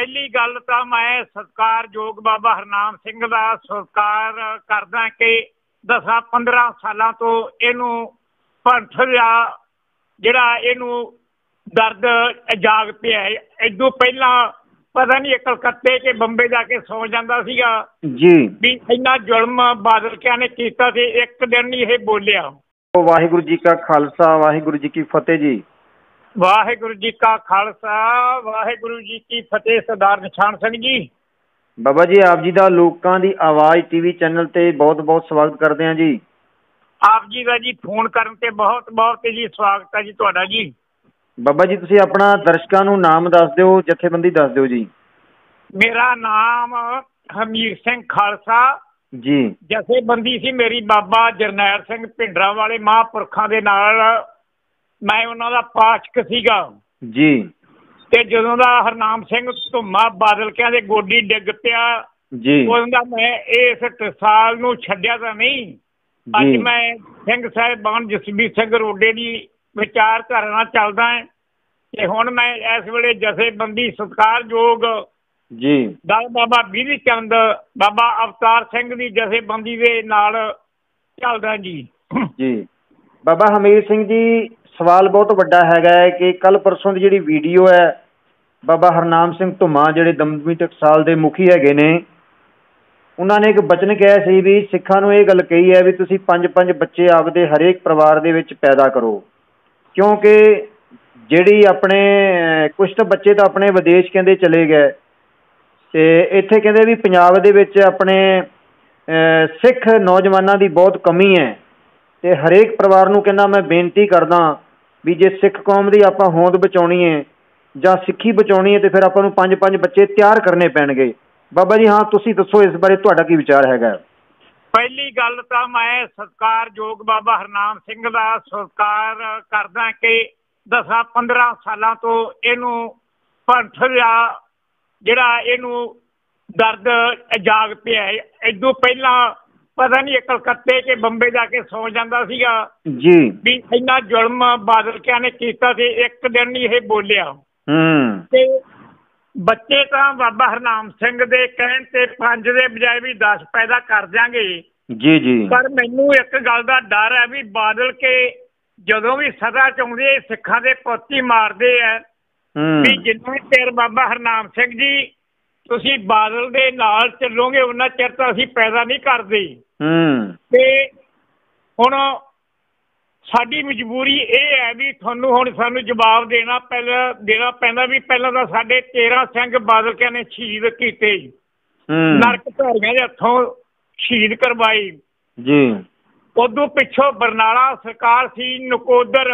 ਪਹਿਲੀ ਗੱਲ ਤਾਂ ਮੈਂ ਸਤਿਕਾਰਯੋਗ ਬਾਬਾ ਹਰਨਾਮ ਸਿੰਘ ਦਾ ਸਤਿਕਾਰ ਕਰਦਾ ਕਿ 10-15 ਸਾਲਾਂ ਤੋਂ ਇਹਨੂੰ ਪੰਥ ਦਾ ਜਿਹੜਾ ਇਹਨੂੰ ਦਰਦ ਜਾਗ ਪਿਆ। ਇਦੋਂ ਪਹਿਲਾਂ ਪਤਾ ਨਹੀਂ ਕਲਕੱਤੇ ਕੇ ਬੰਬੇ ਜਾ ਕੇ ਸੌ ਜਾਂਦਾ ਸੀਗਾ ਜੀ ਵੀ ਇੰਨਾ ਜ਼ੁਲਮ ਬਾਦਲਕਿਆਂ ਨੇ ਕੀਤਾ ਤੇ ਇੱਕ ਦਿਨ ਨਹੀਂ ਇਹ ਬੋਲਿਆ। ਵਾਹਿਗੁਰੂ ਜੀ ਕਾ ਖਾਲਸਾ ਵਾਹਿਗੁਰੂ ਜੀ ਕੀ ਫਤਿਹ ਜੀ। ਵਾਹਿਗੁਰੂ ਜੀ ਕਾ ਖਾਲਸਾ ਵਾਹਿਗੁਰੂ ਜੀ ਕੀ ਫਤਿਹ। ਸਰਦਾਰ ਨਿਸ਼ਾਨ ਸਿੰਘ ਜੀ। ਬਾਬਾ ਜੀ ਆਪ ਜੀ ਦਾ ਲੋਕਾਂ ਦੀ ਆਵਾਜ਼ ਟੀਵੀ ਚੈਨਲ ਤੇ ਬਹੁਤ ਬਹੁਤ ਸਵਾਗਤ ਕਰਦੇ ਹਾਂ ਜੀ। ਆਪ ਜੀ ਦਾ ਜੀ ਫੋਨ ਕਰਨ ਤੇ ਬਹੁਤ ਬਹੁਤ ਜੀ ਸਵਾਗਤ ਹੈ ਜੀ ਤੁਹਾਡਾ ਜੀ। ਬਾਬਾ ਜੀ ਤੁਸੀਂ ਆਪਣਾ ਦਰਸ਼ਕਾਂ ਨੂੰ ਨਾਮ ਦੱਸ ਦਿਓ, ਜਥੇਬੰਦੀ ਦੱਸ ਦਿਓ ਜੀ। ਮੇਰਾ ਨਾਮ ਹਮੀਰ ਸਿੰਘ ਖਾਲਸਾ ਜੀ। ਜਥੇਬੰਦੀ ਸੀ ਮੇਰੀ ਬਾਬਾ ਜਰਨੈਲ ਸਿੰਘ ਭਿੰਡਰਾਂ ਵਾਲੇ ਮਹਾਂਪੁਰਖਾਂ ਦੇ ਨਾਲ ਮੈਂ ਉਹਨਾਂ ਦਾ ਪਾਠਕ ਸੀਗਾ ਜੀ। ਤੇ ਜਦੋਂ ਦਾ ਹਰਨਾਮ ਸਿੰਘ ਧੁੰਮਾ ਬਾਦਲਕਿਆਂ ਦੇ ਗੋਡੀ ਡਿੱਗ ਪਿਆ ਜੀ ਉਦੋਂ ਦਾ ਮੈਂ ਇਸ ਟਸਾਲ ਨੂੰ ਛੱਡਿਆ ਤਾਂ ਨਹੀਂ। ਅੱਜ ਮੈਂ ਸਿੰਘ ਸਾਹਿਬਾਨ ਜਸਬੀਰ ਸਿੰਘ ਰੋਡੇ ਦੀ ਵਿਚਾਰਧਾਰਾ ਚੱਲਦਾ ਹੈ ਤੇ ਹੁਣ ਮੈਂ ਇਸ ਵੇਲੇ ਜਥੇਬੰਦੀ ਸਤਿਕਾਰਯੋਗ ਜੀ ਦਲ ਬਾਬਾ ਬਿਧੀ ਚੰਦ ਬਾਬਾ ਅਵਤਾਰ ਸਿੰਘ ਦੀ ਜਥੇਬੰਦੀ ਦੇ ਨਾਲ ਚੱਲਦਾ ਜੀ। ਜੀ ਬਾਬਾ ਹਮੀਰ ਸਿੰਘ ਜੀ, ਸਵਾਲ ਬਹੁਤ ਵੱਡਾ ਹੈਗਾ ਹੈ ਕਿ ਕੱਲ ਪਰਸੋਂ ਦੀ ਜਿਹੜੀ ਵੀਡੀਓ ਹੈ ਬਾਬਾ ਹਰਨਾਮ ਸਿੰਘ ਧੁੰਮਾ ਜਿਹੜੇ ਦਮਦਮੀ ਟਕਸਾਲ ਦੇ ਮੁਖੀ ਹੈਗੇ ਨੇ, ਉਹਨਾਂ ਨੇ ਇੱਕ ਬਚਨ ਕਿਹਾ ਸੀ ਵੀ ਸਿੱਖਾਂ ਨੂੰ ਇਹ ਗੱਲ ਕਹੀ ਹੈ ਵੀ ਤੁਸੀਂ 5-5 ਬੱਚੇ ਆਪਦੇ ਹਰੇਕ ਪਰਿਵਾਰ ਦੇ ਵਿੱਚ ਪੈਦਾ ਕਰੋ, ਕਿਉਂਕਿ ਜਿਹੜੀ ਆਪਣੇ ਕੁਛ ਤਾਂ ਬੱਚੇ ਤਾਂ ਆਪਣੇ ਵਿਦੇਸ਼ ਕਹਿੰਦੇ ਚਲੇ ਗਏ ਤੇ ਇੱਥੇ ਕਹਿੰਦੇ ਵੀ ਪੰਜਾਬ ਦੇ ਵਿੱਚ ਆਪਣੇ ਸਿੱਖ ਨੌਜਵਾਨਾਂ ਦੀ ਬਹੁਤ ਕਮੀ ਹੈ ਤੇ ਹਰੇਕ ਪਰਿਵਾਰ ਨੂੰ ਕਹਿੰਦਾ ਮੈਂ ਬੇਨਤੀ ਕਰਦਾ ਵੀ ਜੇ ਸਿੱਖ ਕੌਮ ਦੀ ਆਪਾਂ ਹੋਂਦ ਬਚਾਉਣੀ ਹੈ ਜਾਂ ਸਿੱਖੀ ਬਚਾਉਣੀ ਹੈ ਤੇ ਫਿਰ ਆਪਾਂ ਨੂੰ 5-5 ਬੱਚੇ ਤਿਆਰ ਕਰਨੇ ਪੈਣਗੇ। ਬਾਬਾ ਜੀ ਹਾਂ ਤੁਸੀਂ ਦੱਸੋ ਇਸ ਬਾਰੇ ਤੁਹਾਡਾ ਕੀ ਵਿਚਾਰ ਹੈਗਾ? ਪਹਿਲੀ ਗੱਲ ਤਾਂ ਮੈਂ ਸਤਿਕਾਰਯੋਗ ਬਾਬਾ ਹਰਨਾਮ ਸਿੰਘ ਦਾ ਸਤਿਕਾਰ ਕਰਦਾ ਕਿ 10-15 ਸਾਲਾਂ ਤੋਂ ਇਹਨੂੰ ਪੰਥ ਦਾ ਜਿਹੜਾ ਇਹਨੂੰ ਦਰਦ ਜਾਗ ਪਿਆ। ਇਦੋਂ ਪਹਿਲਾਂ ਪਤਾ ਨਹੀਂ ਕਲਕੱਤੇ ਕੇ ਬੰਬੇ ਜਾ ਕੇ ਸੌ ਜਾਂਦਾ ਸੀਗਾ ਜੀ ਵੀ ਇੰਨਾ ਜ਼ੁਲਮ ਬਾਦਲਕਿਆਂ ਨੇ ਕੀਤਾ ਤੇ ਇੱਕ ਦਿਨ ਨਹੀਂ ਇਹ ਬੋਲਿਆ। ਤੇ ਬੱਚੇ ਤਾਂ ਬਾਬਾ ਹਰਨਾਮ ਸਿੰਘ ਦੇ ਕਹਿਣ ਤੇ 5 ਦੇ ਬਜਾਏ ਵੀ 10 ਪੈਦਾ ਕਰ ਦਿਆਂਗੇ ਜੀ ਜੀ। ਪਰ ਮੈਨੂੰ ਇੱਕ ਗੱਲ ਦਾ ਡਰ ਹੈ ਵੀ ਬਾਦਲ ਕੇ ਜਦੋਂ ਵੀ ਸਦਾ ਚਾਹੁੰਦੇ ਸਿੱਖਾਂ ਦੇ ਪੁੱਤ ਹੀ ਮਾਰਦੇ ਆ ਵੀ ਜਿੰਨਾ ਚਿਰ ਬਾਬਾ ਹਰਨਾਮ ਸਿੰਘ ਜੀ ਤੁਸੀਂ ਬਾਦਲ ਦੇ ਨਾਲ ਚੱਲੋਗੇ ਉਹਨਾਂ ਚਿਰ ਤਾਂ ਅਸੀਂ ਪੈਦਾ ਨਹੀਂ ਕਰਦੇ। ਤੇ ਹੁਣ ਸਾਡੀ ਮਜਬੂਰੀ ਇਹ ਹੈ ਵੀ ਤੁਹਾਨੂੰ ਹੁਣ ਸਾਨੂੰ ਜਵਾਬ ਦੇਣਾ ਪੈਂਦਾ ਵੀ ਪਹਿਲਾਂ ਤਾਂ ਸਾਡੇ 13 ਸਿੰਘ ਬਾਦਲਕਿਆਂ ਨੇ ਸ਼ਹੀਦ ਕੀਤੇ, ਨਰਕ ਧਾਰੀਆਂ ਦੇ ਹੱਥੋਂ ਸ਼ਹੀਦ ਕਰਵਾਏ ਜੀ। ਉਦੋਂ ਪਿੱਛੋਂ ਬਰਨਾਲਾ ਸਰਕਾਰ ਸੀ, ਨਕੋਦਰ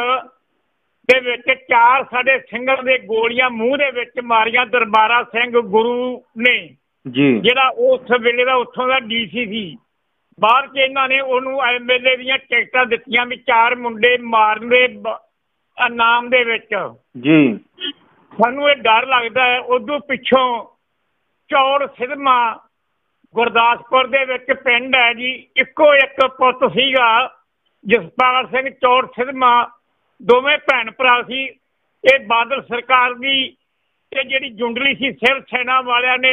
ਦੇ ਵਿੱਚ 4 ਸਾਡੇ ਸਿੰਘਾਂ ਦੇ ਗੋਲੀਆਂ ਮੂੰਹ ਦੇ ਵਿੱਚ ਮਾਰੀਆਂ ਦਰਬਾਰਾ ਸਿੰਘ ਗੁਰੂ ਨੇ ਜੀ, ਜਿਹੜਾ ਉਸ ਵੇਲੇ ਦਾ ਉੱਥੋਂ ਦਾ DC ਸੀ। ਬਾਅਦ 'ਚ ਇਹਨਾਂ ਨੇ ਉਹਨੂੰ MLA ਦੀਆਂ ਟਿਕਟਾਂ ਦਿੱਤੀਆਂ ਵੀ 4 ਮੁੰਡੇ ਮਾਰਨ ਦੇ ਨਾਮ ਦੇ ਵਿੱਚ ਜੀ। ਸਾਨੂੰ ਇਹ ਡਰ ਲੱਗਦਾ ਹੈ। ਉਦੋਂ ਪਿੱਛੋਂ ਚੌੜ ਸਿਧਮਾ ਗੁਰਦਾਸਪੁਰ ਦੇ ਵਿੱਚ ਪਿੰਡ ਹੈ ਜੀ, ਇੱਕੋ ਇੱਕ ਪੁੱਤ ਸੀਗਾ ਜਸਪਾਲ ਸਿੰਘ ਚੌੜ ਸਿਧਮਾ, ਦੋਵੇਂ ਭੈਣ ਭਰਾ ਸੀ। ਇਹ ਬਾਦਲ ਸਰਕਾਰ ਦੀ ਇਹ ਜਿਹੜੀ ਜੁੰਡਲੀ ਸੀ ਸਿਵ ਸੈਨਾ ਵਾਲਿਆਂ ਨੇ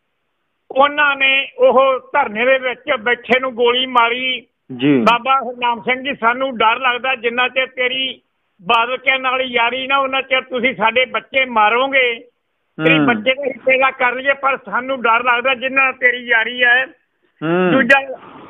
ਉਹਨਾਂ ਨੇ ਉਹ ਧਰਨੇ ਦੇ ਵਿੱਚ ਬੈਠੇ ਨੂੰ ਗੋਲੀ ਮਾਰੀ ਜੀ। ਬਾਬਾ ਹਰਨਾਮ ਸਿੰਘ ਜੀ ਸਾਨੂੰ ਡਰ ਲੱਗਦਾ ਜਿੰਨਾ ਚਿਰ ਤੇਰੀ ਬਾਦਲਕਿਆਂ ਨਾਲ ਯਾਰੀ ਨਾ ਉਹਨਾਂ ਚਿਰ ਤੁਸੀਂ ਸਾਡੇ ਬੱਚੇ ਮਾਰੋਗੇ, ਤੇਰੇ ਬੱਚੇ ਦਾ ਹੀ ਪੈਦਾ ਕਰ ਲਈਏ, ਪਰ ਸਾਨੂੰ ਡਰ ਲੱਗਦਾ ਜਿੰਨਾ ਤੇਰੀ ਯਾਰੀ ਹੈ। ਦੂਜਾ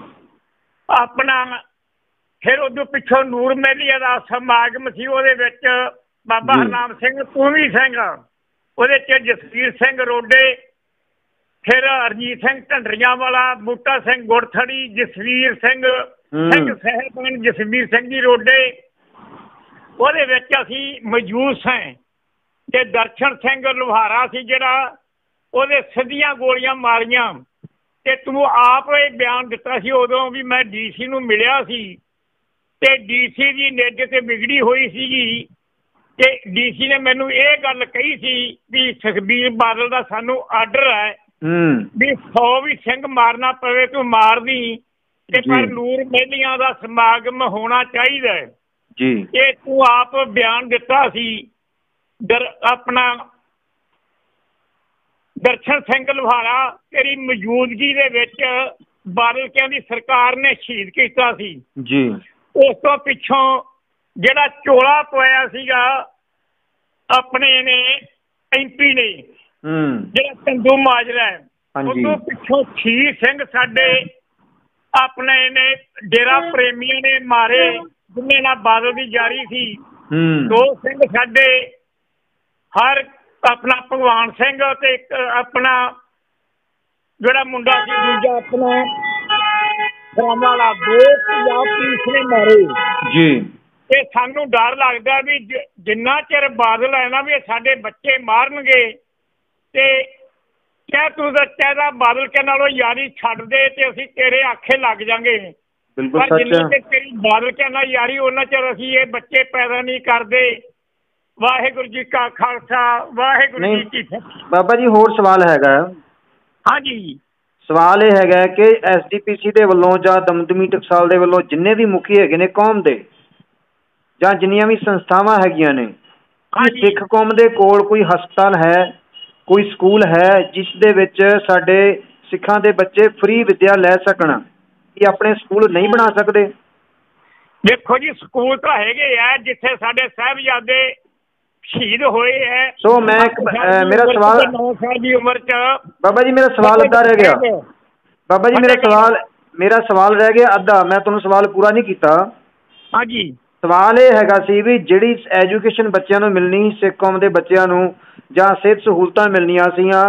ਆਪਣਾ ਫਿਰ ਉਦੋਂ ਪਿੱਛੋਂ ਨੂਰ ਮਹਿਲੀਆ ਦਾ ਸਮਾਗਮ ਸੀ, ਉਹਦੇ ਵਿੱਚ ਬਾਬਾ ਹਰਨਾਮ ਸਿੰਘ ਤੂਵੀ ਸਿੰਘ, ਉਹਦੇ 'ਚ ਜਸਵੀਰ ਸਿੰਘ ਰੋਡੇ, ਫਿਰ ਰਣਜੀਤ ਸਿੰਘ ਢੰਡਰੀਆਂ ਵਾਲਾ, ਬੂਟਾ ਸਿੰਘ ਗੁੜਥੜੀ, ਜਸਵੀਰ ਸਿੰਘ ਸਾਹਿਬਾਨ ਜਸਵੀਰ ਸਿੰਘ ਜੀ ਰੋਡੇ, ਉਹਦੇ ਵਿੱਚ ਅਸੀਂ ਮੌਜੂਦ ਸਾਂ। ਤੇ ਦਰਸ਼ਨ ਸਿੰਘ ਲੁਹਾਰਾ ਸੀ ਜਿਹੜਾ ਉਹਦੇ ਸਿੱਧੀਆਂ ਗੋਲੀਆਂ ਮਾਰੀਆਂ। ਤੇ ਤੂੰ ਆਪ ਇਹ ਬਿਆਨ ਦਿੱਤਾ ਸੀ ਉਦੋਂ ਵੀ ਮੈਂ DC ਨੂੰ ਮਿਲਿਆ ਸੀ ਤੇ DC ਦੀ ਨਿੱਜ ਤੇ ਵਿਗੜੀ ਹੋਈ ਸੀਗੀ ਤੇ DC ਨੇ ਮੈਨੂੰ ਇਹ ਗੱਲ ਕਹੀ ਸੀ ਵੀ ਸੁਖਬੀਰ ਬਾਦਲ ਦਾ ਸਾਨੂੰ ਆਰਡਰ ਹੈ ਵੀ 100 ਵੀ ਸਿੰਘ ਮਾਰਨਾ ਪਵੇ ਤੂੰ ਮਾਰਦੀ, ਤੇ ਪਰ ਨੂਰ ਮਹਿਲੀਆਂ ਦਾ ਸਮਾਗਮ ਹੋਣਾ ਚਾਹੀਦਾ ਜੀ। ਇਹ ਤੂੰ ਆਪ ਬਿਆਨ ਦਿੱਤਾ ਸੀ ਆਪਣਾ ਦਰਸ਼ਨ ਸਿੰਘ ਲੁਹਾਰਾ ਤੇਰੀ ਮੌਜੂਦਗੀ ਦੇ ਵਿੱਚ ਬਾਦਲ ਕਹਿੰਦੀ ਸਰਕਾਰ ਨੇ ਸ਼ਹੀਦ ਕੀਤਾ ਸੀ ਜੀ। ਉਸ ਤੋਂ ਪਿੱਛੋਂ ਜਿਹੜਾ ਚੋਲਾ ਪਵਾਇਆ ਸੀਗਾ ਆਪਣੇ ਨੇ MP ਨੇ ਜਿਹੜਾ ਚੰਦੂ ਮਾਜਰਾ, ਉਦੋਂ ਪਿੱਛੋਂ ਸ਼ਹੀਦ ਸਿੰਘ ਸਾਡੇ ਆਪਣੇ ਨੇ ਡੇਰਾ ਪ੍ਰੇਮੀਆਂ ਨੇ ਮਾਰੇ ਜਿੰਨੇ ਨਾਲ ਬਾਦਲ ਦੀ ਜਾਰੀ ਸੀ। 2 ਸਿੰਘ ਸਾਡੇ ਹਰ ਆਪਣਾ ਭਗਵਾਨ ਸਿੰਘ ਤੇ ਇੱਕ ਆਪਣਾ ਜਿਹੜਾ ਮੁੰਡਾ ਸੀ ਦੂਜਾ ਆਪਣਾ ਵਾਲਾ 2 ਪੰਜਾਬ ਪੁਲਿਸ ਨੇ ਮਾਰੇ ਜੀ। ਤੇ ਸਾਨੂੰ ਡਰ ਲੱਗਦਾ ਵੀ ਜਿੰਨਾ ਚਿਰ ਬਾਦਲ ਹੈ ਨਾ ਵੀ ਸਾਡੇ ਬੱਚੇ ਮਾਰਨਗੇ ਤੇ ਕਹਿ ਤੂੰ ਤਾਂ ਚਾਹਦਾ ਬਾਦਲ ਕੇ ਨਾਲੋਂ ਯਾਰੀ ਛੱਡ ਦੇ ਤੇ ਅਸੀਂ ਤੇਰੇ ਆਖੇ ਲੱਗ ਜਾਾਂਗੇ। ਪਰ ਜਿੰਨਾ ਚਿਰ ਤੇਰੀ ਬਾਦਲ ਕੇ ਨਾਲ ਯਾਰੀ ਉਹਨਾਂ ਚਿਰ ਅਸੀਂ ਇਹ ਬੱਚੇ ਪੈਦਾ ਨਹੀਂ ਕਰਦੇ। ਵਾਹਿਗੁਰੂ ਜੀ ਕਾ ਖਾਲਸਾ ਵਾਹਿਗੁਰੂ ਜੀ ਕੀ ਫਤਿਹ। ਬਾਬਾ ਜੀ ਹੋਰ ਸਵਾਲ ਹੈਗਾ। ਹਾਂਜੀ, ਸਵਾਲ ਇਹ ਹੈਗਾ ਕਿ SGPC ਦੇ ਵੱਲੋਂ ਜਾਂ ਦਮਦਮੀ ਟਕਸਾਲ ਦੇ ਵੱਲੋਂ ਜਿੰਨੇ ਵੀ ਮੁਖੀ ਹੈਗੇ ਨੇ ਕੌਮ ਦੇ ਜਾਂ ਜਿੰਨੀਆਂ ਵੀ ਸੰਸਥਾਵਾਂ ਹੈਗੀਆਂ ਨੇ, ਸਿੱਖ ਕੌਮ ਦੇ ਕੋਲ ਕੋਈ ਹਸਪਤਾਲ ਹੈ, ਕੋਈ ਸਕੂਲ ਹੈ ਜਿਸ ਦੇ ਵਿੱਚ ਸਾਡੇ ਸਿੱਖਾਂ ਦੇ ਬੱਚੇ ਫ੍ਰੀ ਵਿੱਦਿਆ ਲੈ ਸਕਣ? ਕੀ ਆਪਣੇ ਸਕੂਲ ਨਹੀਂ ਬਣਾ ਸਕਦੇ? ਦੇਖੋ ਜੀ ਸਕੂਲ ਤਾਂ ਹੈਗੇ ਆ ਜਿੱਥੇ ਸਾਡੇ ਸਾਹਿਬਜ਼ਾਦੇ ਸ਼ਹੀਦ ਹੋਏ ਹੈ। ਸੋ ਮੈਂ ਮੇਰਾ ਸਵਾਲ 9 ਸਾਲ ਦੀ ਉਮਰ ਚ ਬਾਬਾ ਜੀ ਮੇਰਾ ਸਵਾਲ ਅੱਧਾ ਰਹਿ ਗਿਆ। ਬਾਬਾ ਜੀ ਮੇਰਾ ਸਵਾਲ ਰਹਿ ਗਿਆ ਅੱਧਾ। ਮੈਂ ਤੁਹਾਨੂੰ ਸਵਾਲ ਪੂਰਾ ਨਹੀਂ ਕੀਤਾ। ਹਾਂਜੀ, ਸਵਾਲ ਇਹ ਹੈਗਾ ਸੀ ਵੀ ਜਿਹੜੀ ਐਜੂਕੇਸ਼ਨ ਬੱਚਿਆਂ ਨੂੰ ਮਿਲਣੀ, ਸਿੱਖ ਕੌਮ ਦੇ ਬੱਚਿਆਂ ਨੂੰ ਜਾਂ ਸਿਹਤ ਸਹੂਲਤਾਂ ਮਿਲਣੀਆਂ ਸੀਗੀਆਂ,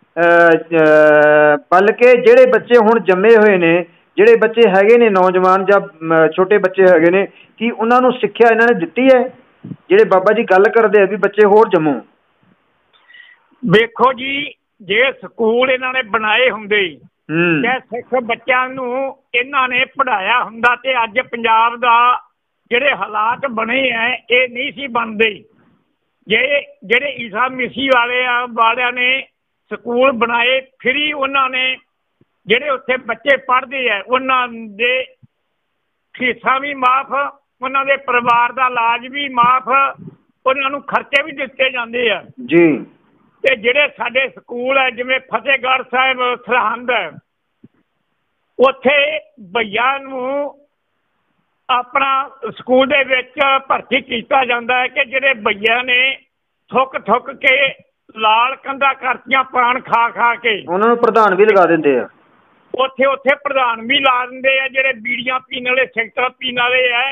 ਬਲਕਿ ਜਿਹੜੇ ਬੱਚੇ ਹੁਣ ਜੰਮੇ ਹੋਏ ਨੇ, ਜਿਹੜੇ ਬੱਚੇ ਹੈਗੇ ਨੇ ਨੌਜਵਾਨ ਜਾਂ ਛੋਟੇ ਬੱਚੇ ਹੈਗੇ ਨੇ, ਕੀ ਉਹਨਾਂ ਨੂੰ ਸਿੱਖਿਆ ਇਹਨਾਂ ਨੇ ਦਿੱਤੀ ਹੈ? ਜਿਹੜੇ ਬਾਬਾ ਜੀ ਗੱਲ ਕਰਦੇ ਆ ਵੀ ਬੱਚੇ ਹੋਰ ਜੰਮੋ। ਵੇਖੋ ਜੀ ਜੇ ਸਕੂਲ ਇਹਨਾਂ ਨੇ ਬਣਾਏ ਹੁੰਦੇ ਤੇ ਸਿੱਖ ਬੱਚਿਆਂ ਨੂੰ ਇਹਨਾਂ ਨੇ ਪੜ੍ਹਾਇਆ ਹੁੰਦਾ ਤੇ ਅੱਜ ਪੰਜਾਬ ਦਾ ਜਿਹੜੇ ਹਾਲਾਤ ਬਣੇ ਹੈ ਇਹ ਨਹੀਂ ਸੀ ਬਣਦੇ। ਜਿਹੜੇ ਈਸਾ ਮਸੀਹ ਵਾਲਿਆਂ ਨੇ ਸਕੂਲ ਬਣਾਏ ਫਰੀ, ਉਹਨਾਂ ਨੇ ਜਿਹੜੇ ਉੱਥੇ ਬੱਚੇ ਪੜ੍ਹਦੇ ਆ ਉਹਨਾਂ ਦੇ ਫੀਸਾਂ ਵੀ ਮਾਫ਼, ਉਹਨਾਂ ਦੇ ਪਰਿਵਾਰ ਦਾ ਇਲਾਜ ਵੀ ਮਾਫ਼, ਉਹਨਾਂ ਨੂੰ ਖਰਚੇ ਵੀ ਦਿੱਤੇ ਜਾਂਦੇ ਆ ਜੀ। ਤੇ ਜਿਹੜੇ ਸਾਡੇ ਸਕੂਲ ਹੈ ਜਿਵੇਂ ਫਤਿਹਗੜ੍ਹ ਸਾਹਿਬ ਸਰਹੰਦ, ਉੱਥੇ ਭਈਆ ਨੂੰ ਆਪਣਾ ਸਕੂਲ ਦੇ ਵਿੱਚ ਭਰਤੀ ਕੀਤਾ ਜਾਂਦਾ ਹੈ ਕਿ ਜਿਹੜੇ ਭਈਆ ਨੇ ਥੁੱਕ ਕੇ ਲਾਲ ਕੰਧਾਂ ਕਰਤੀਆਂ ਪਾਨ ਖਾ ਕੇ, ਉਹਨਾਂ ਨੂੰ ਪ੍ਰਧਾਨ ਵੀ ਲਗਾ ਦਿੰਦੇ ਆ। ਉੱਥੇ ਪ੍ਰਧਾਨ ਵੀ ਲਾ ਦਿੰਦੇ ਆ ਜਿਹੜੇ ਬੀੜੀਆਂ ਪੀਣ ਵਾਲੇ, ਸਿਗਰਟਾਂ ਪੀਣ ਵਾਲੇ ਆ।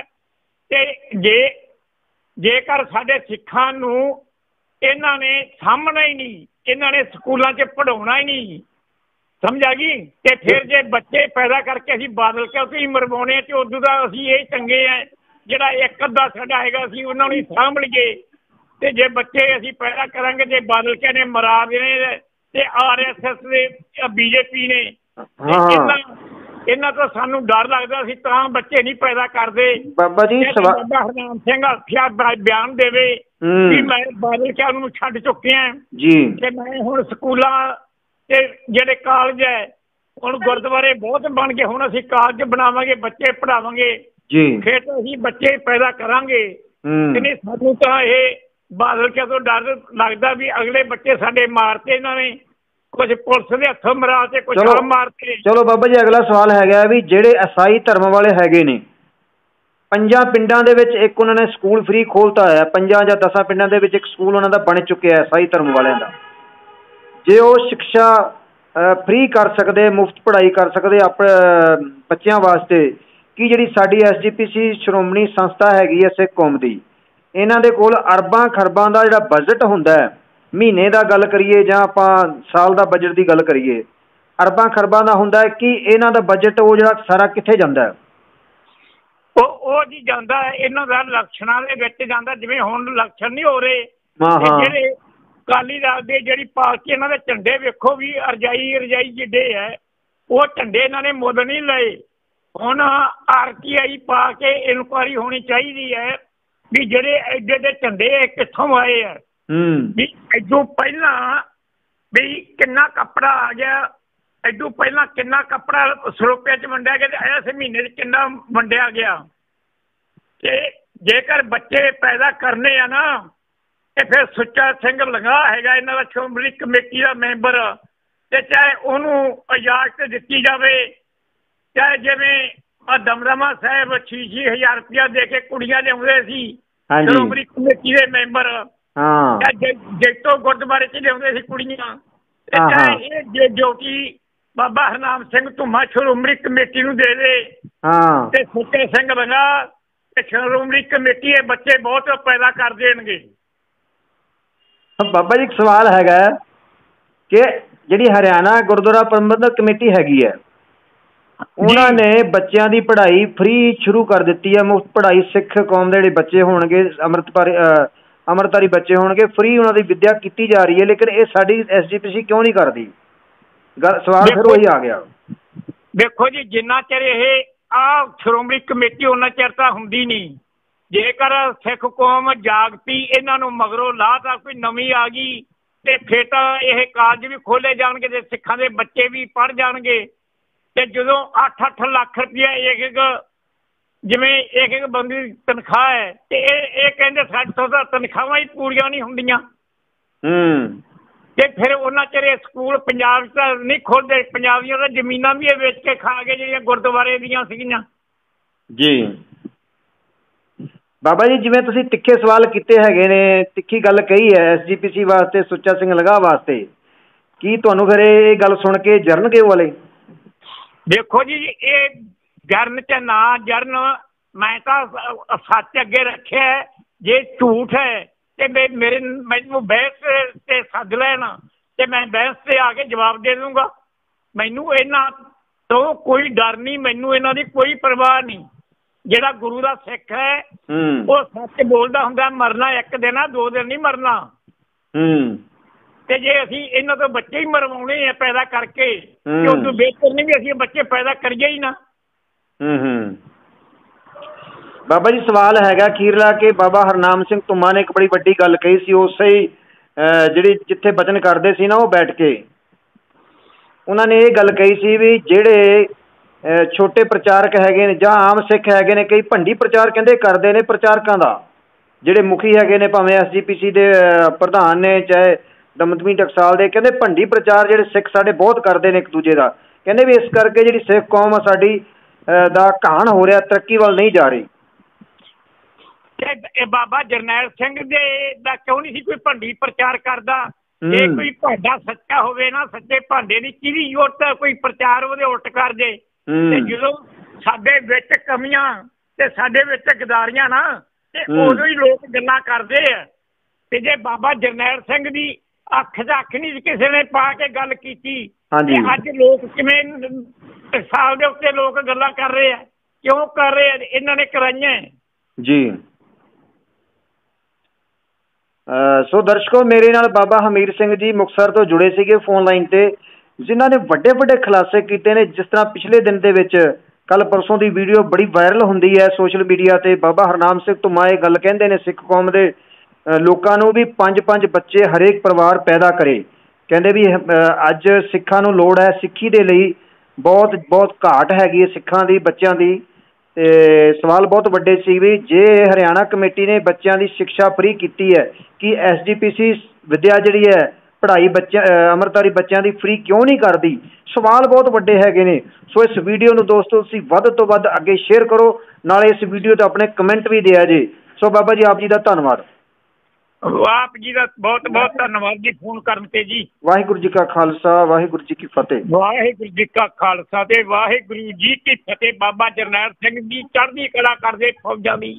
ਤੇ ਜੇਕਰ ਸਾਡੇ ਸਿੱਖਾਂ ਨੂੰ ਇਹਨਾਂ ਨੇ ਸਾਂਭਣਾ ਹੀ ਨਹੀਂ, ਇਹਨਾਂ ਨੇ ਸਕੂਲਾਂ 'ਚ ਪੜ੍ਹਾਉਣਾ ਹੀ ਨਹੀਂ, ਸਮਝ ਆ ਗਈ? ਤੇ ਫਿਰ ਜੇ ਬੱਚੇ ਪੈਦਾ ਕਰਕੇ ਅਸੀਂ ਬਾਦਲ ਕੇ ਅਸੀਂ ਮਰਵਾਉਣੇ ਤੇ ਉਦੋਂ ਦਾ ਅਸੀਂ ਇਹ ਚੰਗੇ ਆ ਜਿਹੜਾ ਇੱਕ ਅੱਧਾ ਸਾਡਾ ਹੈਗਾ ਅਸੀਂ ਉਹਨਾਂ ਨੂੰ ਸਾਂਭ ਲਈਏ। ਤੇ ਜੇ ਬੱਚੇ ਅਸੀਂ ਪੈਦਾ ਕਰਾਂਗੇ ਜੇ ਬਾਦਲ ਕੇ ਨੇ ਮਰਾ ਦੇਣੇ ਤੇ RSS ਦੇ BJP ਨੇ, ਇਹਨਾਂ ਤੋਂ ਸਾਨੂੰ ਡਰ ਲੱਗਦਾ। ਅਸੀਂ ਤਾਂ ਬੱਚੇ ਨਹੀਂ ਪੈਦਾ ਕਰਦੇ। ਬਾਬਾ ਜੀ ਬਾਬਾ ਹਰਨਾਮ ਸਿੰਘ ਆਖਿਆ ਬਿਆਨ ਦੇਵੇ ਕਿ ਮੈਂ ਬਾਦਲ ਕਿਆ ਨੂੰ ਛੱਡ ਚੁੱਕਿਆ ਜੀ ਤੇ ਮੈਂ ਹੁਣ ਸਕੂਲਾਂ ਤੇ ਜਿਹੜੇ ਕਾਲਜ ਹੈ ਹੁਣ ਗੁਰਦੁਆਰੇ ਬਹੁਤ ਬਣ ਗਏ, ਹੁਣ ਅਸੀਂ ਕਾਲਜ ਬਣਾਵਾਂਗੇ, ਬੱਚੇ ਪੜ੍ਹਾਵਾਂਗੇ ਜੀ, ਫਿਰ ਤਾਂ ਅਸੀਂ ਬੱਚੇ ਪੈਦਾ ਕਰਾਂਗੇ। ਨਹੀਂ ਸਾਨੂੰ ਤਾਂ ਇਹ ਬਾਦਲ ਕਿਆ ਤੋਂ ਡਰ ਲੱਗਦਾ ਵੀ ਅਗਲੇ ਬੱਚੇ ਸਾਡੇ ਮਾਰਤੇ ਇਹਨਾਂ ਨੇ, ਕੁਝ ਪੁਲਿਸ ਦੇ ਹੱਥੋਂ ਮਰਾ ਤੇ ਕੁਝ ਆਮ ਮਾਰਤੇ। ਚਲੋ ਬਾਬਾ ਜੀ ਅਗਲਾ ਸਵਾਲ ਹੈਗਾ ਵੀ ਜਿਹੜੇ ਈਸਾਈ ਧਰਮ ਵਾਲੇ ਹੈਗੇ ਨੇ 5 ਪਿੰਡਾਂ ਦੇ ਵਿੱਚ ਇੱਕ ਉਹਨਾਂ ਨੇ ਸਕੂਲ ਫ੍ਰੀ ਖੋਲ੍ਹਤਾ ਹੋਇਆ, 5 ਜਾਂ 10 ਪਿੰਡਾਂ ਦੇ ਵਿੱਚ ਇੱਕ ਸਕੂਲ ਉਹਨਾਂ ਦਾ ਬਣ ਚੁੱਕਿਆ ਈਸਾਈ ਧਰਮ ਵਾਲਿਆਂ ਦਾ। ਜੇ ਉਹ ਸਿੱਖਿਆ ਫ੍ਰੀ ਕਰ ਸਕਦੇ, ਮੁਫਤ ਪੜ੍ਹਾਈ ਕਰ ਸਕਦੇ ਆਪਣੇ ਬੱਚਿਆਂ ਵਾਸਤੇ, ਕਿ ਜਿਹੜੀ ਸਾਡੀ SGPC ਸ਼੍ਰੋਮਣੀ ਸੰਸਥਾ ਹੈਗੀ ਹੈ ਸਿੱਖ ਕੌਮ ਦੀ, ਇਹਨਾਂ ਦੇ ਕੋਲ ਅਰਬਾਂ ਖਰਬਾਂ ਦਾ ਜਿਹੜਾ ਬਜਟ ਹੁੰਦਾ ਹੈ, ਮਹੀਨੇ ਦਾ ਗੱਲ ਕਰੀਏ ਜਾਂ ਆਪਾਂ ਸਾਲ ਦਾ ਬਜਟ ਦੀ ਗੱਲ ਕਰੀਏ, ਅਰਬਾਂ ਖਰਬਾਂ ਦਾ ਹੁੰਦਾ ਹੈ, ਕਿ ਇਹਨਾਂ ਦਾ ਬਜਟ ਉਹ ਜਿਹੜਾ ਸਾਰਾ ਕਿੱਥੇ ਜਾਂਦਾ ਹੈ? ਉਹ ਜੀ ਜਾਂਦਾ ਇਹਨਾਂ ਦਾ ਇਲੈਕਸ਼ਨਾਂ ਦੇ ਵਿੱਚ ਜਾਂਦਾ। ਜਿਵੇਂ ਹੁਣ ਇਲੈਕਸ਼ਨ ਨਹੀਂ ਹੋ ਰਹੇ, ਜਿਹੜੇ ਅਕਾਲੀ ਦਲ ਦੇ ਜਿਹੜੀ ਪਾਰਟੀ ਇਹਨਾਂ ਦੇ ਝੰਡੇ ਵੇਖੋ ਵੀ ਰਜਾਈ ਜਿੱਡੇ ਹੈ, ਉਹ ਝੰਡੇ ਇਹਨਾਂ ਨੇ ਮੁੱਲ ਨਹੀਂ ਲਏ। ਹੁਣ RTI ਪਾ ਕੇ ਇਨਕੁਆਇਰੀ ਹੋਣੀ ਚਾਹੀਦੀ ਹੈ ਵੀ ਜਿਹੜੇ ਐਡੇ ਝੰਡੇ ਕਿੱਥੋਂ ਆਏ ਆ, ਵੀ ਐਦੋਂ ਪਹਿਲਾਂ ਵੀ ਕਿੰਨਾ ਕੱਪੜਾ ਆ ਗਿਆ, ਐਦੋਂ ਪਹਿਲਾਂ ਕਿੰਨਾ ਕੱਪੜਾ ਸਰੋਪਿਆਂ 'ਚ ਵੰਡਿਆ ਗਿਆ ਤੇ ਇਸ ਮਹੀਨੇ 'ਚ ਕਿੰਨਾ ਵੰਡਿਆ ਗਿਆ। ਤੇ ਜੇਕਰ ਬੱਚੇ ਪੈਦਾ ਕਰਨੇ ਆ ਨਾ ਤੇ ਫਿਰ ਸੁੱਚਾ ਸਿੰਘ ਲੰਗਾ ਹੈਗਾ ਇਹਨਾਂ ਦਾ ਸ਼੍ਰੋਮਣੀ ਕਮੇਟੀ ਦਾ ਮੈਂਬਰ, ਤੇ ਚਾਹੇ ਉਹਨੂੰ ਇਜਾਜ਼ਤ ਦਿੱਤੀ ਜਾਵੇ, ਚਾਹੇ ਜਿਵੇਂ ਆ ਦਮਦਮਾ ਸਾਹਿਬ 6,000 ਰੁਪਇਆ ਦੇ ਕੇ ਕੁੜੀਆਂ ਲਿਆਉਂਦੇ ਸੀ ਸ਼੍ਰੋਮਣੀ ਕਮੇਟੀ ਦੇ ਮੈਂਬਰ, ਜੈਤੋ ਗੁਰਦੁਆਰੇ 'ਚ ਲਿਆਉਂਦੇ ਸੀ ਕੁੜੀਆਂ, ਤੇ ਚਾਹੇ ਇਹ ਜੋ ਕਿ ਬਾਬਾ ਹਰਨਾਮ ਸਿੰਘ ਧੁੰਮਾ ਸ਼੍ਰੋਮਣੀ ਕਮੇਟੀ ਨੂੰ ਦੇ ਦੇ, ਤੇ ਸੁੱਚਾ ਸਿੰਘ ਲੰਗਾ ਤੇ ਸ਼੍ਰੋਮਣੀ ਕਮੇਟੀ ਇਹ ਬੱਚੇ ਬਹੁਤ ਪੈਦਾ ਕਰ ਦੇਣਗੇ। ਬਾਬਾ ਜੀ ਇੱਕ ਸਵਾਲ ਹੈਗਾ ਕਿ ਜਿਹੜੀ ਹਰਿਆਣਾ ਗੁਰਦੁਆਰਾ ਪ੍ਰਬੰਧਕ ਕਮੇਟੀ ਹੈਗੀ ਹੈ, ਉਹਨਾਂ ਨੇ ਬੱਚਿਆਂ ਦੀ ਪੜ੍ਹਾਈ ਫ੍ਰੀ ਸ਼ੁਰੂ ਕਰ ਦਿੱਤੀ ਹੈ। ਮੁਫਤ ਪੜ੍ਹਾਈ ਸਿੱਖ ਕੌਮ ਦੇ ਜਿਹੜੇ ਬੱਚੇ ਹੋਣਗੇ, ਅੰਮ੍ਰਿਤਧਾਰੀ ਬੱਚੇ ਹੋਣਗੇ, ਫ੍ਰੀ ਉਹਨਾਂ ਦੀ ਵਿੱਦਿਆ ਕੀਤੀ ਜਾ ਰਹੀ ਹੈ, ਲੇਕਿਨ ਇਹ ਸਾਡੀ SGPC ਕਿਉਂ ਨਹੀਂ ਕਰਦੀ? ਸਵਾਲ ਫਿਰ ਉਹੀ ਆ ਗਿਆ। ਦੇਖੋ ਜੀ, ਜਿੰਨਾ ਚਿਰ ਇਹ ਸ਼੍ਰੋਮਣੀ ਕਮੇਟੀ ਉਹਨਾਂ ਚਿਰ ਤਾਂ ਹੁੰਦੀ ਨਹੀਂ। ਜੇਕਰ ਸਿੱਖ ਕੌਮ ਜਾਗਤੀ, ਇਹਨਾਂ ਨੂੰ ਮਗਰੋਂ ਲਾਹ ਕੋਈ ਨਵੀਂ ਆ ਗਈ, ਤੇ ਫਿਰ ਤਾਂ ਇਹ ਕਾਲਜ ਵੀ ਖੋਲ੍ਹੇ ਜਾਣਗੇ ਤੇ ਸਿੱਖਾਂ ਦੇ ਬੱਚੇ ਵੀ ਪੜ੍ਹ ਜਾਣਗੇ। ਤੇ ਜਦੋਂ 8-8 ਲੱਖ ਰੁਪਇਆ ਇੱਕ ਜਿਵੇਂ ਇੱਕ ਬੰਦੇ ਦੀ ਤਨਖਾਹ ਹੈ, ਤੇ ਇਹ ਕਹਿੰਦੇ ਸਾਡੇ ਤੋਂ ਤਾਂ ਤਨਖਾਹਾਂ ਹੀ ਪੂਰੀਆਂ ਨਹੀਂ ਹੁੰਦੀਆਂ, ਤੇ ਫਿਰ ਉਹਨਾਂ ਚਿਰ ਇਹ ਸਕੂਲ ਪੰਜਾਬ 'ਚ ਤਾਂ ਨਹੀਂ ਖੋਲ੍ਹਦੇ। ਪੰਜਾਬ ਦੀਆਂ ਤਾਂ ਜ਼ਮੀਨਾਂ ਵੀ ਇਹ ਵੇਚ ਕੇ ਖਾ ਗਏ ਜਿਹੜੀਆਂ ਗੁਰਦੁਆਰੇ ਦੀਆਂ ਸੀਗੀਆਂ ਜੀ। ਬਾਬਾ ਜੀ, ਜਿਵੇਂ ਤੁਸੀਂ ਤਿੱਖੇ ਸਵਾਲ ਕੀਤੇ ਹੈਗੇ ਨੇ, ਤਿੱਖੀ ਗੱਲ ਕਹੀ ਹੈ SGPC ਵਾਸਤੇ, ਸੁੱਚਾ ਸਿੰਘ ਲੰਗਾ ਵਾਸਤੇ, ਕੀ ਤੁਹਾਨੂੰ ਫਿਰ ਇਹ ਗੱਲ ਸੁਣ ਕੇ ਜਰਨਗੇ ਉਹ ਵਾਲੇ? ਦੇਖੋ ਜੀ, ਇਹ ਜਰਨ 'ਚ ਨਾ ਜਰਨ, ਮੈਂ ਤਾਂ ਸੱਚ ਅੱਗੇ ਰੱਖਿਆ। ਜੇ ਝੂਠ ਹੈ ਤੇ ਮੈਨੂੰ ਬਹਿਸ ਤੇ ਸੱਦ ਲੈਣ, ਤੇ ਮੈਂ ਬਹਿਸ ਤੇ ਆ ਕੇ ਜਵਾਬ ਦੇ ਦੂੰਗਾ। ਮੈਨੂੰ ਇਹਨਾਂ ਤੋਂ ਕੋਈ ਡਰ ਨਹੀਂ, ਮੈਨੂੰ ਇਹਨਾਂ ਦੀ ਕੋਈ ਪਰਵਾਹ ਨਹੀਂ। ਜਿਹੜਾ ਗੁਰੂ ਦਾ ਸਿੱਖ ਹੈ ਉਹ ਸੱਚ ਬੋਲਦਾ ਹੁੰਦਾ। ਮਰਨਾ ਇੱਕ ਦਿਨ ਆ, 2 ਦਿਨ ਨਹੀਂ ਮਰਨਾ। ਤੇ ਜੇ ਅਸੀਂ ਇਹਨਾਂ ਤੋਂ ਬੱਚੇ ਹੀ ਮਰਵਾਉਣੇ ਆ ਪੈਦਾ ਕਰਕੇ, ਤੇ ਉਦੋਂ ਬਿਹਤਰ ਨਹੀਂ ਵੀ ਅਸੀਂ ਬੱਚੇ ਪੈਦਾ ਕਰੀਏ ਹੀ ਨਾ। ਬਾਬਾ ਜੀ, ਸਵਾਲ ਹੈਗਾ ਅਖੀਰਲਾ ਕਿ ਬਾਬਾ ਹਰਨਾਮ ਸਿੰਘ ਧੁੰਮਾ ਨੇ ਇੱਕ ਬੜੀ ਵੱਡੀ ਗੱਲ ਕਹੀ ਸੀ, ਉਸੇ ਹੀ ਜਿਹੜੀ ਜਿੱਥੇ ਬਚਨ ਕਰਦੇ ਸੀ ਨਾ, ਉਹ ਬੈਠ ਕੇ ਉਹਨਾਂ ਨੇ ਇਹ ਗੱਲ ਕਹੀ ਸੀ ਵੀ ਜਿਹੜੇ ਛੋਟੇ ਪ੍ਰਚਾਰਕ ਹੈਗੇ ਨੇ ਜਾਂ ਆਮ ਸਿੱਖ ਹੈਗੇ ਨੇ, ਕਈ ਭੰਡੀ ਪ੍ਰਚਾਰ ਕਹਿੰਦੇ ਕਰਦੇ ਨੇ ਪ੍ਰਚਾਰਕਾਂ ਦਾ, ਜਿਹੜੇ ਮੁਖੀ ਹੈਗੇ ਨੇ, ਭਾਵੇਂ SGPC ਦੇ ਪ੍ਰਧਾਨ ਨੇ, ਚਾਹੇ ਦਮਦਮੀ ਟਕਸਾਲ ਦੇ, ਕਹਿੰਦੇ ਭੰਡੀ ਪ੍ਰਚਾਰ ਜਿਹੜੇ ਸਿੱਖ ਸਾਡੇ ਬਹੁਤ ਕਰਦੇ ਨੇ ਇੱਕ ਦੂਜੇ ਦਾ। ਕਹਿੰਦੇ ਵੀ ਇਸ ਕਰਕੇ ਜਿਹੜੀ ਸਿੱਖ ਕੌਮ ਆ ਸਾਡੀ ਦਾ ਘਾਣ ਹੋ ਰਿਹਾ, ਤਰੱਕੀ ਵੱਲ ਨਹੀਂ ਜਾ ਰਹੀ। ਇਹ ਬਾਬਾ ਜਰਨੈਲ ਸਿੰਘ ਦਾ ਕਿਉਂ ਨਹੀਂ ਸੀ ਕੋਈ ਭੰਡੀ ਪ੍ਰਚਾਰ ਕਰਦਾ? ਜੇ ਕੋਈ ਭਾਂਡਾ ਸੱਚਾ ਹੋਵੇ ਨਾ, ਸੱਚੇ ਭਾਂਡੇ ਦੀ ਕਿਹਦੀ ਜ਼ਰੂਰਤ ਕੋਈ ਪ੍ਰਚਾਰ ਉਹਦੇ ਉਲਟ ਕਰ ਜੇ। ਤੇ ਜਦੋਂ ਸਾਡੇ ਵਿੱਚ ਕਮੀਆਂ ਤੇ ਸਾਡੇ ਵਿੱਚ ਗਦਾਰੀਆਂ ਨਾ, ਤੇ ਉਦੋਂ ਹੀ ਲੋਕ ਗੱਲਾਂ ਕਰਦੇ ਆ। ਤੇ ਜੇ ਬਾਬਾ ਜਰਨੈਲ ਸਿੰਘ ਦੀ ਅੱਖ 'ਚ ਅੱਖ ਨਹੀਂ ਕਿਸੇ ਨੇ ਪਾ ਕੇ ਗੱਲ ਕੀਤੀ, ਤੇ ਅੱਜ ਲੋਕ ਕਿਵੇਂ ਸਾਲ ਦੇ ਉੱਤੇ ਲੋਕ ਗੱਲਾਂ ਕਰ ਰਹੇ ਆ? ਕਿਉਂ ਕਰ ਰਹੇ ਆ? ਇਹਨਾਂ ਨੇ ਕਰਾਈਆਂ ਜੀ। ਸੋ ਦਰਸ਼ਕੋ, ਮੇਰੇ ਨਾਲ ਬਾਬਾ ਹਮੀਰ ਸਿੰਘ ਜੀ ਮੁਕਤਸਰ ਤੋਂ ਜੁੜੇ ਸੀਗੇ ਫੋਨ ਲਾਈਨ ਤੇ, ਜਿਨ੍ਹਾਂ ਨੇ ਵੱਡੇ ਵੱਡੇ ਖੁਲਾਸੇ ਕੀਤੇ ਨੇ। ਜਿਸ ਤਰ੍ਹਾਂ ਪਿਛਲੇ ਦਿਨ ਦੇ ਵਿੱਚ ਕੱਲ ਪਰਸੋਂ ਦੀ ਵੀਡੀਓ ਬੜੀ ਵਾਇਰਲ ਹੁੰਦੀ ਹੈ ਸੋਸ਼ਲ ਮੀਡੀਆ ਤੇ, ਬਾਬਾ ਹਰਨਾਮ ਸਿੰਘ ਧੁੰਮਾ ਇਹ ਗੱਲ ਕਹਿੰਦੇ ਨੇ ਸਿੱਖ ਕੌਮ ਦੇ ਲੋਕਾਂ ਨੂੰ ਵੀ 5-5 ਬੱਚੇ ਹਰੇਕ ਪਰਿਵਾਰ ਪੈਦਾ ਕਰੇ। ਕਹਿੰਦੇ ਵੀ ਅੱਜ ਸਿੱਖਾਂ ਨੂੰ ਲੋੜ ਹੈ, ਸਿੱਖੀ ਦੇ ਲਈ ਬਹੁਤ ਬਹੁਤ ਘਾਟ ਹੈਗੀ ਹੈ ਸਿੱਖਾਂ ਦੀ, ਬੱਚਿਆਂ ਦੀ। ਤੇ ਸਵਾਲ ਬਹੁਤ ਵੱਡੇ ਸੀ ਵੀ ਜੇ ਹਰਿਆਣਾ ਕਮੇਟੀ ਨੇ ਬੱਚਿਆਂ ਦੀ ਸਿੱਖਿਆ ਫ੍ਰੀ ਕੀਤੀ ਹੈ, ਕਿ SGPC ਵਿੱਦਿਆ ਜਿਹੜੀ ਹੈ ਪੜ੍ਹਾਈ ਅੰਮ੍ਰਿਤਧਾਰੀ ਬੱਚਿਆਂ ਦੀ ਫ੍ਰੀ ਕਿਉਂ ਨਹੀਂ ਕਰਦੀ? ਸਵਾਲ ਬਹੁਤ ਵੱਡੇ ਹੈਗੇ ਨੇ। ਸੋ ਇਸ ਵੀਡੀਓ ਨੂੰ ਦੋਸਤੋ ਤੁਸੀਂ ਵੱਧ ਤੋਂ ਵੱਧ ਅੱਗੇ ਸ਼ੇਅਰ ਕਰੋ, ਨਾਲੇ ਇਸ ਵੀਡੀਓ 'ਤੇ ਆਪਣੇ ਕਮੈਂਟ ਵੀ ਦਿਆ ਜੇ। ਸੋ ਬਾਬਾ ਜੀ, ਆਪ ਜੀ ਦਾ ਧੰਨਵਾਦ। ਆਪ ਜੀ ਦਾ ਬਹੁਤ ਬਹੁਤ ਧੰਨਵਾਦ ਜੀ ਫੋਨ ਕਰਨ ਤੇ ਜੀ। ਵਾਹਿਗੁਰੂ ਜੀ ਕਾ ਖਾਲਸਾ, ਵਾਹਿਗੁਰੂ ਜੀ ਕੀ ਫਤਿਹ। ਵਾਹਿਗੁਰੂ ਜੀ ਕਾ ਖਾਲਸਾ ਤੇ ਵਾਹਿਗੁਰੂ ਜੀ ਕੀ ਫਤਿਹ। ਬਾਬਾ ਜਰਨੈਲ ਸਿੰਘ ਜੀ ਚੜ੍ਹਦੀ ਕਲਾ ਕਰਦੇ ਫੌਜਾਂ ਦੀ।